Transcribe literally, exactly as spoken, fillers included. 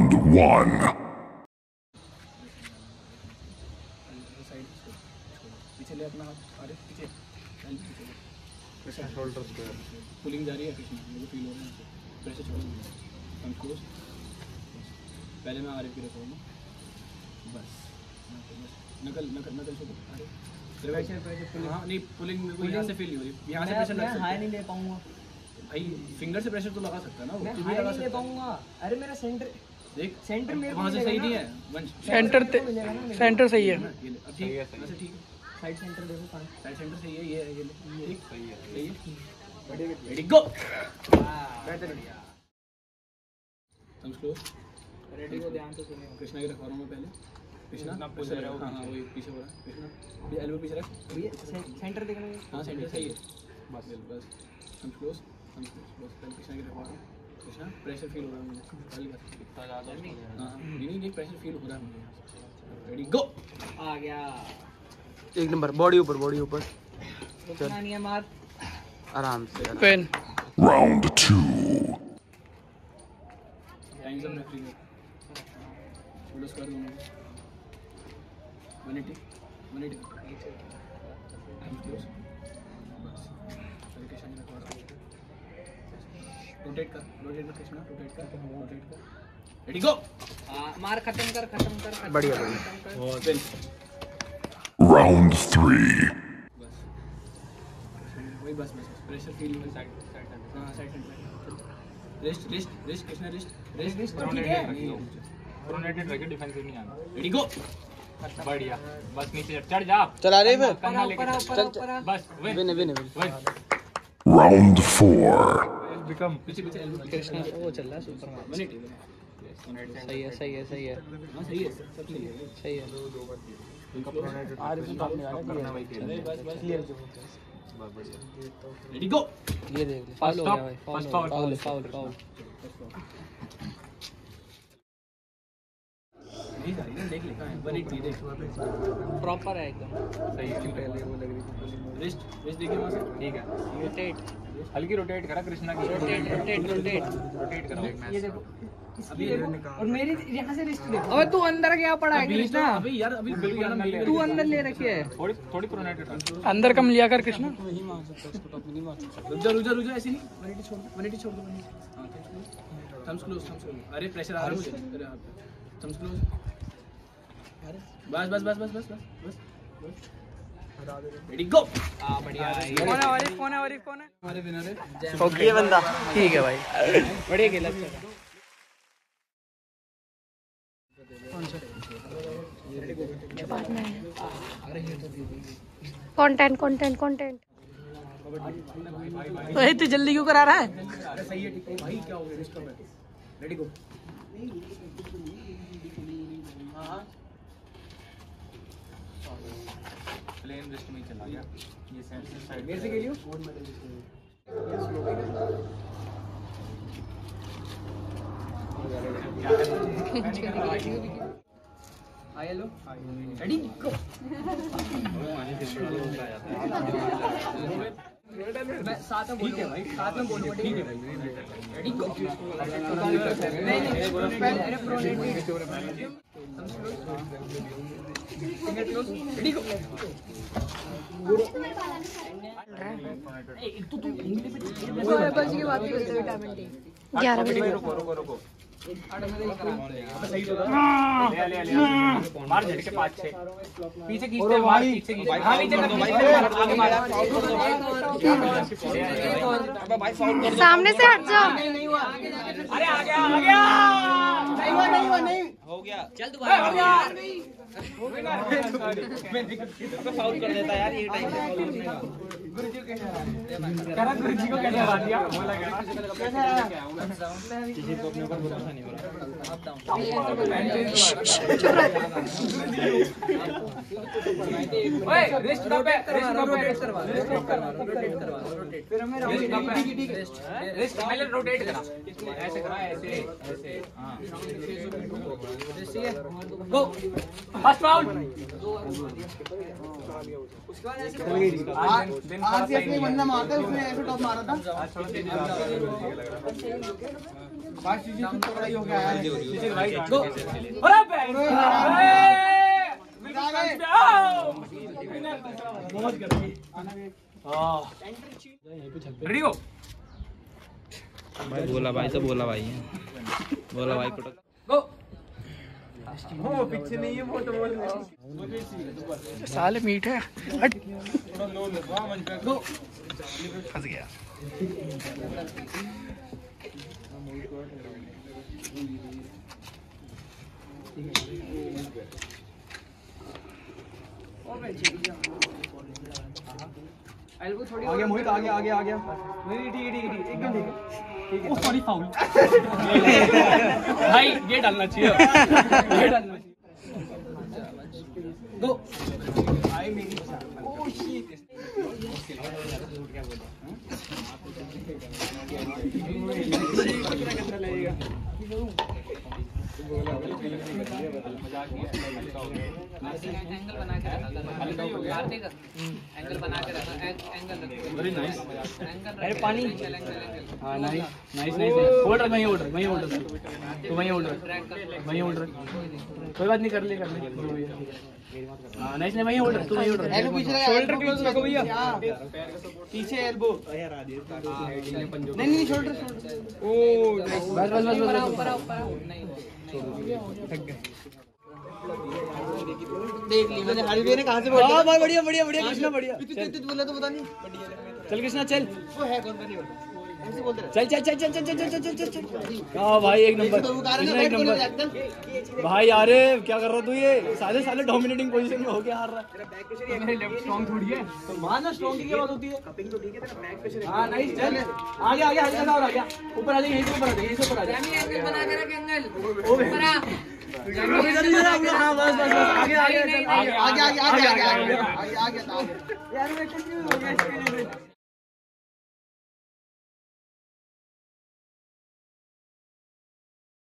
Round one. पीछे ले अपना हाथ, अरे पीछे प्रेशर शोल्डर स्क्वायर पुलिंग जा रही है कृष्णा, मुझे फील हो रहा है प्रेशर छोड़ो कम क्लोज। पहले मैं आरिफ की रखूँगा बस नकल नकल नकल छोड़ो। अरे प्रेशर प्रेशर पुलिंग, हाँ नहीं पुलिंग मेरे को यहाँ से फील नहीं हो रही, यहाँ से प्रेशर लग सकता है। हाई नहीं ले पाऊँगा भाई, फिंगर से प्रेशर तो लगा सकता है ना, मैं हाई नहीं ले पाऊँगा। अरे मेरा सेंटर देख, सेंटर मेरे वहाँ से सही नहीं है, सेंटर सेंटर सही है, ठीक है ठीक है। साइड सेंटर देखो, साइड सेंटर सही है, ये ये ठीक सही है सही है। रेडी गो, बेहतर बढ़िया समझ लो। रेडी को ध्यान से सुनिए, कृष्णा की रखवा रहा हूं मैं पहले। कृष्णा हां हां वही पीछे हो रहा है कृष्णा, ये एल्बो पीछे रख भैया, सेंटर देखना है। हां सेंटर सही है, बस बस समझ लो समझ लो बस। पहले कृष्णा की रखवा रहा हूं, कृष्णा प्रेशर फील हो रहा है मुझे, पहले कितना ज्यादा नहीं। हां नहीं नहीं प्रेशर फील हो रहा है मुझे। रेडी गो, आ गया एक नंबर। बॉडी ऊपर, बॉडी ऊपर, रुकना नहीं है, मार आराम से पेन। Round two. Times of referee shoulder square दोनों one eighty one eighty rotate कर रोटेट कर कृष्णा, रोटेट कर रोटेट कर। रेडी गो, मार खत्म कर खत्म कर बढ़िया बढ़िया। Round three. बस वही बस बस प्रेशर फील में साइड साइड हां side side rest rest rest Krishna rest rest rest pronated रखे, डिफेंसिव नहीं आना। रेडी गो, बढ़िया बस नीचे चढ़ जा, चला रहे फिर ऊपर ऊपर ऊपर बस win win win. Round four. Become पीछे पीछे एल्बो कृष्णा वो चल रहा है सुपर मैच, सही है सही है सही है। हां सही है सब सही है सही है। आरिफ ने टॉप निकाला बस बस क्लियर जो बस बढ़िया। रेडी गो, ये देख ले, फाउल हो गया भाई, फाउल फाउल फाउल फाउल। नहीं जा रही ना, देख लिखा है वन एटी देख प्रॉपर है एकदम सही है। पहले वो लग रही थी रिस्ट रिस्ट देखिए वहां से, ठीक है रोटेट हल्की रोटेट करा कृष्णा की, रोटेट रोटेट रोटेट रोटेट करो। ये देखो अभी और मेरी यहाँ से रिस्ट देखो। अबे तू अंदर क्या पड़ा है कृष्णा? अभी यार अभी बिल्कुल यार मेरी तू अंदर ले रखी है, थोड़ी थोड़ी प्रोनेटेड अंदर कम लिया कर कृष्णा। रुक जा रुक जा रुक जा, ऐसे नहीं वन एटी छोड़ दो वन एटी छोड़ दो। हां थम्स क्लोज थम्स क्लोज। अरे प्रेशर आ रहा है मुझे, अरे थम्स क्लोज। बस बस बस बस बस बस बस रेडी गो। हां बढ़िया। कौन है वारिफ, कौन है वारिफ, कौन है हमारे विनर है ओके बंदा, ठीक है भाई बढ़िया खेला। कंटेंट कंटेंट कंटेंट भाई तू जल्दी क्यों करा रहा है? सही है ठीक है भाई, क्या हो गया रिस्ट पे। रेडी गो, हां प्लेन रिस्ट में चला गया ये साइड से साइड मेरे से खेलियो। हाय हेलो रेडी गो। मैं साथ में बोलूंगा भाई, साथ में बोलूंगा ठीक है भाई। रेडी गो, नहीं नहीं पहले अरे pronated finger close. Ready go, एक तो तुम इंग्लिश में बज की बात करते हो विटामिन डी ग्यारह बजे। रुको रुको रुको सही तो ले ले ले मार झटके पांच छह पीछे खींचते मार पीछे खींच। हां नीचे कर दो भाई, आगे मार भाई फाउल कर दो। सामने से हट जाओ। नहीं हुआ, अरे आ गया आ गया, नहीं हुआ नहीं हुआ नहीं हो गया। चल दोबारा हो गया मैं फाउल कर देता यार, ये टाइम पे फाउल करने का। गुरुजी को कैसे करा, गुरुजी को कैसे हरा दिया बोला क्या कैसे हरा किसी को अपने ऊपर भरोसा नहीं हो रहा। ओए रेस्ट पे रेस्ट रोटेट करवा रेस्ट करवा रोटेट करवा रोटेट फिर हमें ठीक है ठीक है रेस्ट पहले रोटेट करा, ऐसे करा ऐसे ऐसे। हां गो फर्स्ट राउंड आज ऐसे ही बंदा मारता है, उसने ऐसे टॉप मारा था। बात चीजें तो पकड़ा ही हो गया है। गो अरे बैक बहुत गंदी। हां रेडी हो भाई बोला भाई तो बोला भाई बोला भाई को गो वो पीछे नहीं है, वो तो बोल रहा है। साले मीठ है। हट। गो फंस गया। आ गया मोहित, आ गया आ गया आ गया। नहीं ठीक है ठीक है ठीक है एकदम ठीक है ठीक है। सॉरी फाउल भाई ये डालना चाहिए, ये डालना चाहिए। गो आई मेरी ओह शिट कितना गंदा लगेगा। एंगल बना के रखा मारने का एंगल बना के रखा एंगल वेरी नाइस। अरे पानी हां नाइस नाइस नाइस होल्ड रख, वहीं होल्ड रख, वहीं होल्ड रख, तो वहीं होल्ड रख, वहीं होल्ड रख, कोई बात नहीं, कर ले कर ले। हां नाइस नहीं, वहीं होल्ड रख, तू वहीं होल्ड रख। एल्बो पीछे लगा, शोल्डर क्लोज रखो भैया, पीछे एल्बो। नहीं नहीं शोल्डर शोल्डर। ओ बस बस बस ऊपर बस ऊपर ऊपर नहीं देख ली मैंने। हरी ने कहां से बोला? हां भाई बढ़िया बढ़िया बढ़िया कृष्णा बढ़िया। तू तू बोला तो पता नहीं। चल कृष्णा चल, वो है कौन नहीं बोलता ऐसे बोलते रहे। चल चल चल चल चल चल चल चल चल। हां भाई एक नंबर, कृष्णा एक नंबर भाई। यार क्या कर रहा तू, ये साले साले डोमिनेटिंग पोजीशन में होके हार रहा है। मेरे लेफ्ट स्ट्रांग थोड़ी है तो मारना, स्ट्रांग की क्या बात होती है। कपिंग तो ठीक है, तेरा बैक प्रेशर। हां नाइस चल आगे आगे आगे हल्का और आ गया ऊपर, आ जा यहीं से ऊपर आ जा, यहीं से ऊपर आ जा। एंगल बना के रख एंगल ओए ऊपर आ हां बस बस आगे आगे आगे आगे आगे आगे आगे आगे आगे आगे यार मैं कंफ्यूज हो गया इसके लिए।